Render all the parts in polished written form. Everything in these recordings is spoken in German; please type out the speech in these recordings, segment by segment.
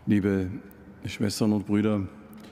Liebe Schwestern und Brüder,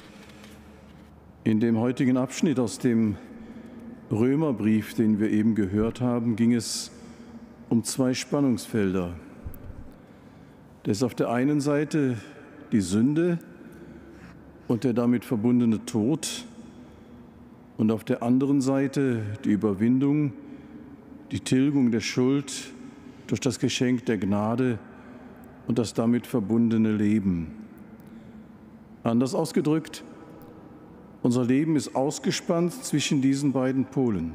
in dem heutigen Abschnitt aus dem Römerbrief, den wir eben gehört haben, ging es um zwei Spannungsfelder. Das ist auf der einen Seite die Sünde und der damit verbundene Tod und auf der anderen Seite die Überwindung, die Tilgung der Schuld durch das Geschenk der Gnade und das damit verbundene Leben. Anders ausgedrückt, unser Leben ist ausgespannt zwischen diesen beiden Polen.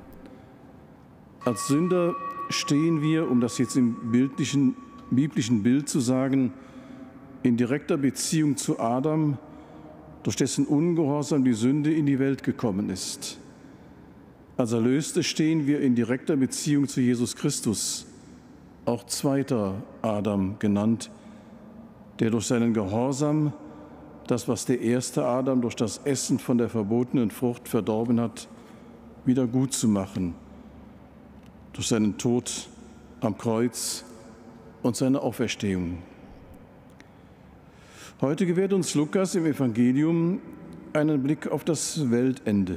Als Sünder stehen wir, um das jetzt im biblischen Bild zu sagen, in direkter Beziehung zu Adam, durch dessen Ungehorsam die Sünde in die Welt gekommen ist. Als Erlöste stehen wir in direkter Beziehung zu Jesus Christus, auch zweiter Adam genannt, der durch seinen Gehorsam das, was der erste Adam durch das Essen von der verbotenen Frucht verdorben hat, wieder gut zu machen, durch seinen Tod am Kreuz und seine Auferstehung. Heute gewährt uns Lukas im Evangelium einen Blick auf das Weltende.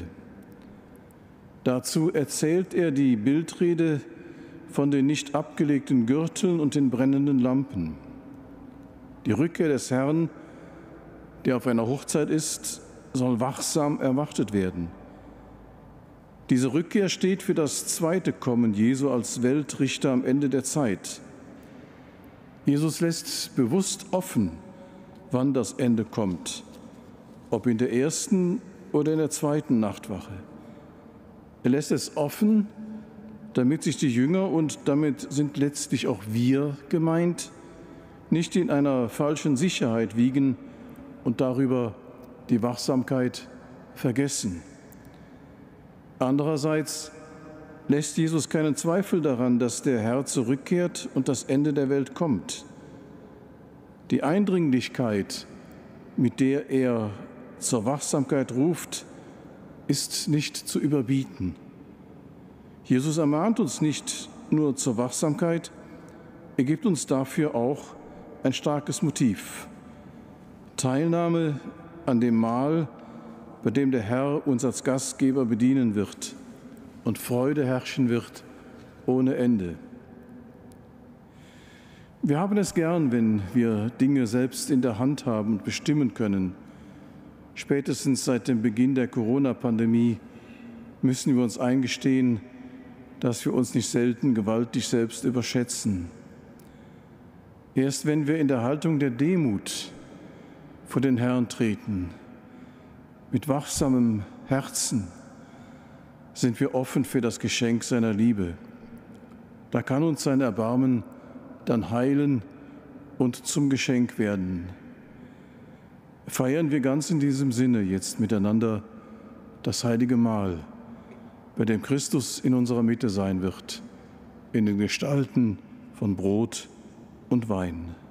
Dazu erzählt er die Bildrede von den nicht abgelegten Gürteln und den brennenden Lampen. Die Rückkehr des Herrn, der auf einer Hochzeit ist, soll wachsam erwartet werden. Diese Rückkehr steht für das zweite Kommen Jesu als Weltrichter am Ende der Zeit. Jesus lässt bewusst offen, wann das Ende kommt, ob in der ersten oder in der zweiten Nachtwache. Er lässt es offen, damit sich die Jünger, und damit sind letztlich auch wir gemeint, nicht in einer falschen Sicherheit wiegen und darüber die Wachsamkeit vergessen. Andererseits lässt Jesus keinen Zweifel daran, dass der Herr zurückkehrt und das Ende der Welt kommt. Die Eindringlichkeit, mit der er zur Wachsamkeit ruft, ist nicht zu überbieten. Jesus ermahnt uns nicht nur zur Wachsamkeit, er gibt uns dafür auch ein starkes Motiv. Teilnahme an dem Mahl, bei dem der Herr uns als Gastgeber bedienen wird und Freude herrschen wird ohne Ende. Wir haben es gern, wenn wir Dinge selbst in der Hand haben und bestimmen können. Spätestens seit dem Beginn der Corona-Pandemie müssen wir uns eingestehen, dass wir uns nicht selten gewaltig selbst überschätzen. Erst wenn wir in der Haltung der Demut vor den Herrn treten, mit wachsamem Herzen, sind wir offen für das Geschenk seiner Liebe. Da kann uns sein Erbarmen dann heilen und zum Geschenk werden. Feiern wir ganz in diesem Sinne jetzt miteinander das heilige Mahl, bei dem Christus in unserer Mitte sein wird, in den Gestalten von Brot und Wein.